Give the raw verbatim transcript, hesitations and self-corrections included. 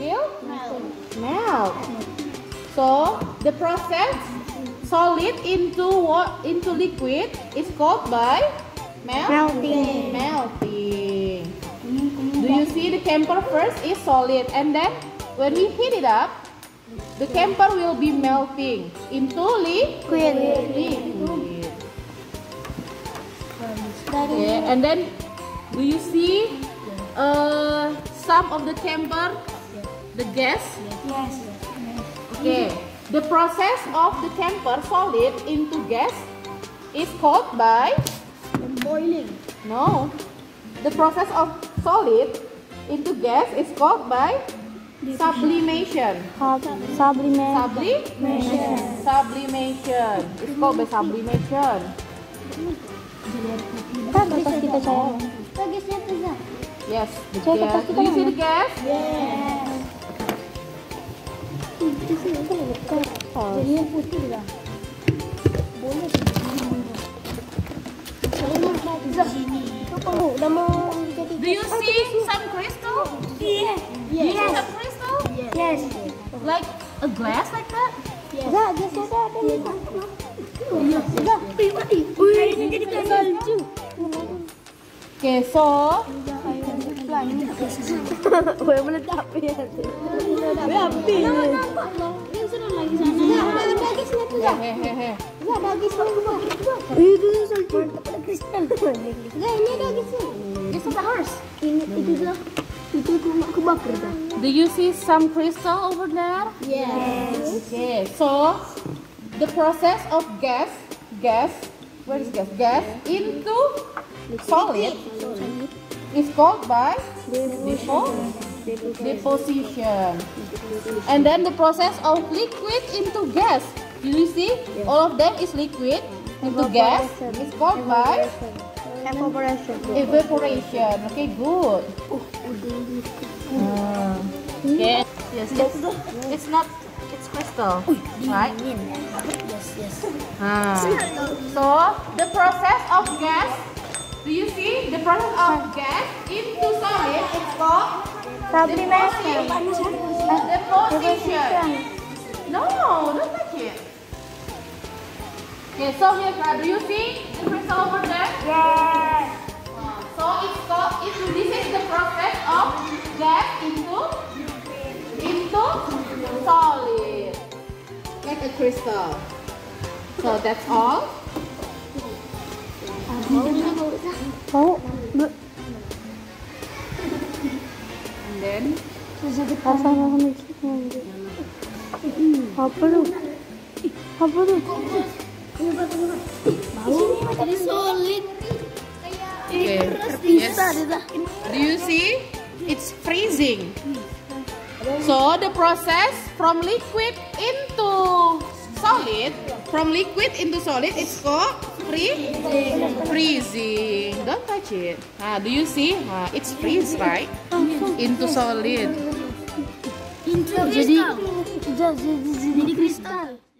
Will melt. So the process solid into what into liquid is called by melt Melting. melting. Do you see the camphor first is solid, and then when we heat it up, the camphor will be melting into liquid. liquid. Okay, and then do you see uh, some of the camphor, the gas? Yes. Okay, the process of the camphor solid into gas is called by Boiling. no. The process of solid into gas is called by sublimation. Sublimation. Sublimation. Sublimation. It's called by sublimation. Kita atas kita cara. Gasnya tuh. Yes, the Cek gas. atas Do kita you see mana? the gas? Yes. Itu sih itu bukan. Jadi yang putih lah. Boleh sih. Udah mau jadi. Do you see some crystal? Yes. You see some crystal? Yes. Like a glass like that? Enggak, gasnya ada ada yang enggak. Pribadi. Wih, ini jadi kayak salju. Okay, so Gue meledak ya. Gue api. Yang sudah lagi sana. Enggak, ada gasnya tuh. hehehe. Enggak ada gasnya. Itu salju. Ada kristal. Enggak, ini ada gasnya. This is ours. Ini itu lah. Itu aku bakar dah. Do you see some crystal over there? Yes. Okay, so the process of gas, gas, where is gas? Gas into solid is called by depo deposition. And then the process of liquid into gas. Do you see? All of them is liquid into gas is called by Evaporation. evaporation. Okay, good. Hmm. Okay. Yes, it's, it's not, it's crystal, right? Yes, yes. Ah. So the process of gas, do you see the process of gas into solid is called Sublimation. deposition. No, don't touch it. Okay, so here, do you see the crystal over there? Yes. So it's called, it, this is the process of gas into into solid, like a crystal. So that's all. Mau? And then Rasanya apa lu? Apa lu? Jadi solid. okay. Yes. Do you see? It's freezing. So the process from liquid into solid, from liquid into solid, it's called free freezing. Don't touch it. Ah, do you see? Ah, it's freeze, right? Into solid. Jadi jadi jadi kristal.